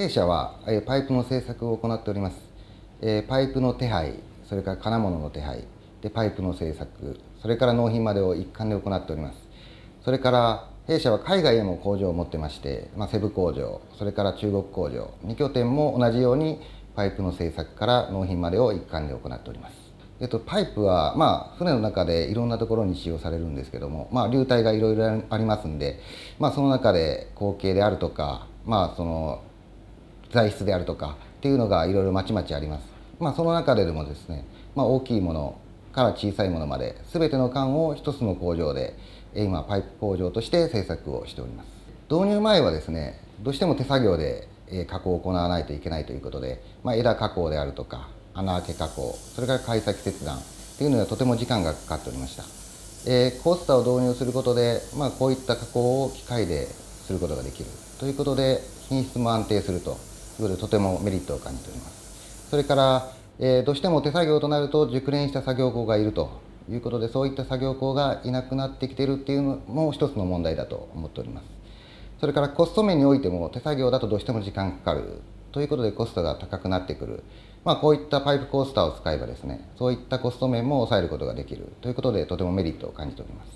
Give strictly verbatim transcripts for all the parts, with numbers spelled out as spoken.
弊社はパイプの製作を行っております。パイプの手配、それから金物の手配、でパイプの製作、それから納品までを一貫で行っております。それから弊社は海外へも工場を持ってまして、まあ、セブ工場、それから中国工場、に拠点も同じようにパイプの製作から納品までを一貫で行っております。えっと、パイプは、まあ、船の中でいろんなところに使用されるんですけども、まあ、流体がいろいろありますんで、まあ、その中で口径であるとか、まあ、その材質であるとかっていうのがいろいろまちまちあります。まあ、その中ででもですね、まあ、大きいものから小さいものまで全ての管を一つの工場で今パイプ工場として製作をしております。導入前はですね、どうしても手作業で加工を行わないといけないということで、まあ、枝加工であるとか穴開け加工、それから貝先切断っていうのはとても時間がかかっておりました。えー、コースターを導入することで、まあ、こういった加工を機械ですることができるということで、品質も安定するということでとてもメリットを感じております。それから、えー、どうしても手作業となると熟練した作業工がいるということで、そういった作業工がいなくなってきているっていうのも一つの問題だと思っております。それからコスト面においても手作業だとどうしても時間かかるということでコストが高くなってくる、まあ、こういったパイプコースターを使えばですね、そういったコスト面も抑えることができるということでとてもメリットを感じております。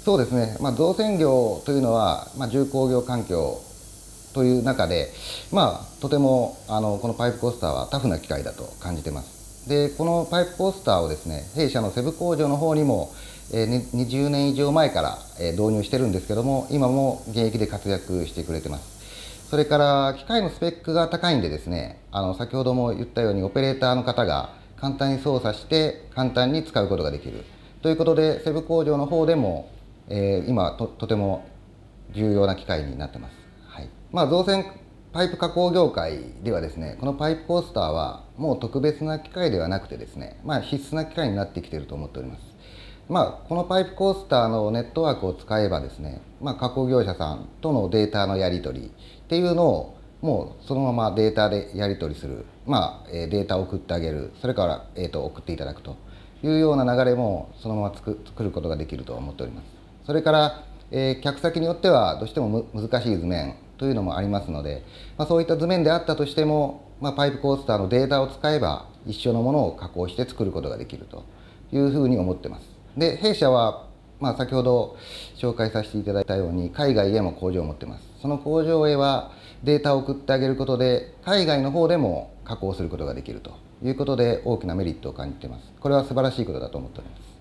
そうですね、まあ、造船業というのは、まあ、重工業環境という中で、まあ、とてもあのこのパイプコースターはタフな機械だと感じてます。でこのパイプコースターをですね、弊社のセブ工場の方にもにじゅうねん以上前から導入してるんですけども、今も現役で活躍してくれてます。それから機械のスペックが高いんでですね、あの先ほども言ったようにオペレーターの方が簡単に操作して簡単に使うことができるということで、セブ工場の方でも、えー、今 と, とても重要な機械になってます。はい、まあ、造船パイプ加工業界ではですね、このパイプコースターはもう特別な機械ではなくてですね、まあ、必須な機械になってきていると思っております。まあ、このパイプコースターのネットワークを使えばですね、まあ、加工業者さんとのデータのやり取りっていうのをもうそのままデータでやり取りする、まあ、データを送ってあげる、それから、えーと、送っていただくというような流れもそのまま作ることができると思っております。それから、えー、客先によってはどうしても難しい図面というのもありますので、まあ、そういった図面であったとしても、まあ、パイプコースターのデータを使えば一緒のものを加工して作ることができるというふうに思ってます。で弊社は、まあ、先ほど紹介させていただいたように海外へも工場を持ってます。その工場へはデータを送ってあげることで海外の方でも加工することができるということで大きなメリットを感じています。これは素晴らしいことだと思っております。